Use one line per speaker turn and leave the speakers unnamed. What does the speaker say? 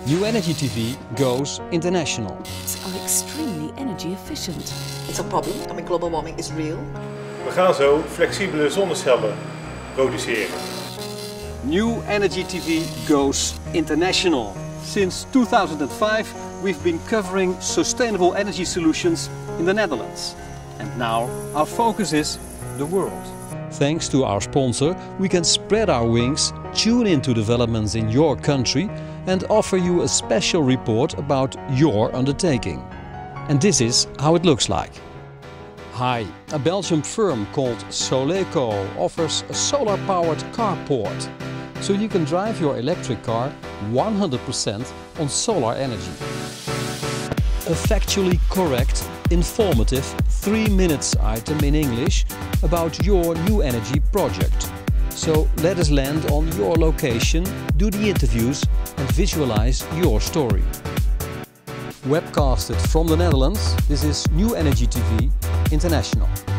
New Energy TV goes international.
Are extremely energy efficient.
It's a problem. I mean, global warming is real.
We gaan zo flexibele zonnecellen produceren.
New Energy TV goes international. Since 2005 we've been covering sustainable energy solutions in the Netherlands. And now our focus is the world. Thanks to our sponsor, we can spread our wings, tune into developments in your country and offer you a special report about your undertaking. And this is how it looks like. Hi, a Belgian firm called Soleco offers a solar-powered carport. So you can drive your electric car 100% on solar energy. A factually correct, informative 3 minutes item in English about your new energy project. So let us land on your location, do the interviews and visualize your story. Webcasted from the Netherlands, this is New Energy TV International.